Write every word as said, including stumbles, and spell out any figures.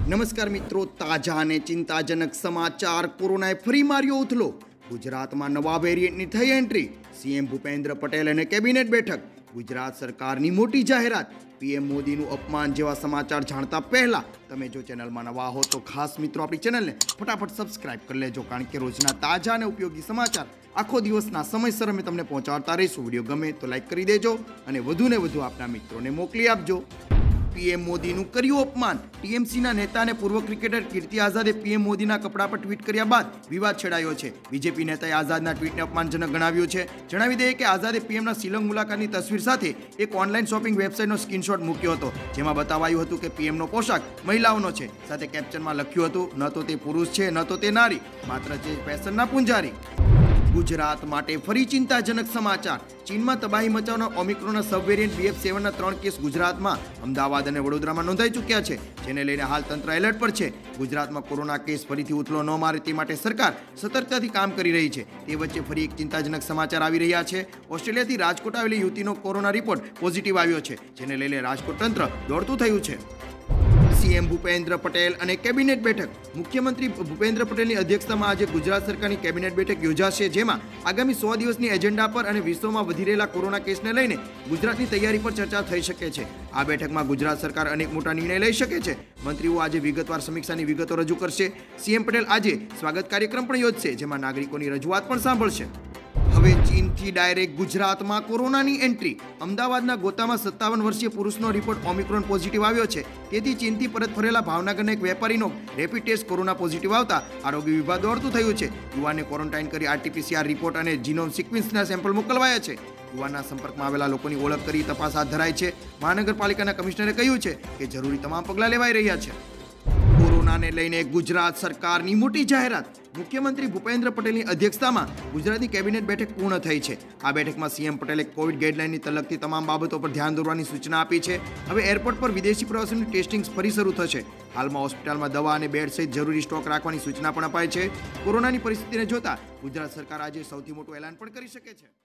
નમસ્કાર મિત્રો, તાજા અને ચિંતાજનક સમાચાર. કોરોનાએ ફરી માર્યો ઉથલો. ગુજરાતમાં નવા વેરિયન્ટની થઈ એન્ટ્રી. સીએમ ભૂપેન્દ્ર પટેલ અને કેબિનેટ બેઠક. ગુજરાત સરકારની મોટી જાહેરાત. પીએમ મોદીનું અપમાન જેવા સમાચાર જાણતા પહેલા તમે જો ચેનલમાં નવા હો તો ખાસ મિત્રો આપણી ચેનલને ફટાફટ સબસ્ક્રાઇબ કરી લેજો, કારણ કે રોજના તાજા અને ઉપયોગી સમાચાર આખો દિવસના સમયસર અમે તમને પહોંચાડતા રહીશું. વિડીયો ગમે તો લાઈક કરી દેજો અને વધુને વધુ આપના મિત્રોને મોકલી આપજો. પીએમ મોદીનું કર્યું અપમાન. ટીએમસીના નેતા અને પૂર્વ ક્રિકેટર કીર્તિ આઝાદે પીએમ મોદીના કપડા પર ટ્વીટ કર્યા બાદ વિવાદ છેડાયો છે. બીજેપી નેતાએ આઝાદના ટ્વીટને અપમાનજનક ગણાવ્યું છે. જણાવી દઈએ કે આઝાદે પીએમના શિલોંગ મુલાકાતની તસવીર સાથે એક ઓનલાઈન શોપિંગ વેબસાઇટનો સ્ક્રીનશોટ મૂક્યો હતો, જેમાં બતાવાયું હતું કે પીએમનો પોશાક મહિલાઓનો છે. સાથે કેપ્શનમાં લખ્યું હતું, ન તો તે પુરુષ છે, ન તો તે નારી, માત્ર છે ફેશનના પૂંજારી. ગુજરાત માટે ફરી ચિંતાજનક સમાચાર. ચીનમાં તબાહી મચાવનાર ઓમિક્રોનના સબ વેરિયન્ટ બીએફ સેવનના ત્રણ કેસ ગુજરાતમાં, અમદાવાદ અને વડોદરામાં નોંધાઈ ચૂક્યા છે, જેને લઈને હાલ તંત્ર એલર્ટ પર છે. ગુજરાતમાં કોરોના કેસ ફરીથી ઉથલો ન મારે તે માટે સરકાર સતર્કતાથી કામ કરી રહી છે. તે વચ્ચે ફરી એક ચિંતાજનક સમાચાર આવી રહ્યા છે. ઓસ્ટ્રેલિયાથી રાજકોટ આવેલી યુવતીનો કોરોના રિપોર્ટ પોઝિટિવ આવ્યો છે, જેને લઈને રાજકોટ તંત્ર દોડતું થયું છે. સીએમ ભૂપેન્દ્ર પટેલ અને કેબિનેટ બેઠક. મુખ્યમંત્રી ભૂપેન્દ્ર પટેલની અધ્યક્ષતામાં આજે ગુજરાત સરકારની કેબિનેટ બેઠક યોજાશે, જેમાં આગામી સો દિવસની એજન્ડા પર અને વિશ્વમાં વધી રહેલા કોરોના કેસને લઈને ગુજરાતની તૈયારી પર ચર્ચા થઈ શકે છે. આ બેઠકમાં ગુજરાત સરકાર અનેક મોટા નિર્ણય લઈ શકે છે. મંત્રીઓ આજે વિગતવાર સમીક્ષાની વિગતો રજૂ કરશે. સીએમ પટેલ આજે સ્વાગત કાર્યક્રમ પણ યોજશે, જેમાં નાગરિકોની રજૂઆત પણ સાંભળશે. હવે ચીનથી ડાયરેક્ટ ગુજરાતમાં કોરોનાની એન્ટ્રી. અમદાવાદના ગોતામાં સત્તાવન વર્ષીય પુરુષનો રિપોર્ટ ઓમિક્રોન પોઝિટિવ આવ્યો છે. તેથી ચીનથી પરત ફરેલા ભાવનગરના એક વેપારીનો રેપિડ ટેસ્ટ કોરોના પોઝિટિવ આવતા આરોગ્ય વિભાગ દોડતું થયું છે. યુવાનને ક્વોરન્ટાઇન કરી આરટીપીસીઆર રિપોર્ટ અને જીનોમ સિક્વન્સના સેમ્પલ મોકલવાયા છે. યુવાનના સંપર્કમાં આવેલા લોકોની ઓળખ કરી તપાસ હાથ ધરાઈ છે. મહાનગરપાલિકાના કમિશનરે કહ્યું છે કે જરૂરી તમામ પગલાં લેવાઈ રહ્યા છે. કોરોનાને લઈને ગુજરાત સરકારની મોટી જાહેરાત. મુખ્યમંત્રી ભૂપેન્દ્ર પટેલની અધ્યક્ષતામાં ગુજરાતની કેબિનેટ બેઠક પૂર્ણ થઈ છે. આ બેઠકમાં સીએમ પટેલે કોવિડ ગાઈડલાઇનની તલગતી તમામ બાબતો પર ધ્યાન દોરવાની સૂચના આપી છે. હવે એરપોર્ટ પર વિદેશી પ્રવાસીઓની ટેસ્ટિંગ ફરી શરૂ થશે. હાલમાં હોસ્પિટલમાં દવા અને બેડ સહિત જરૂરી સ્ટોક રાખવાની સૂચના પણ અપાઈ છે. કોરોનાની પરિસ્થિતિને જોતા ગુજરાત સરકાર આજે સૌથી મોટું એલાન પણ કરી શકે છે.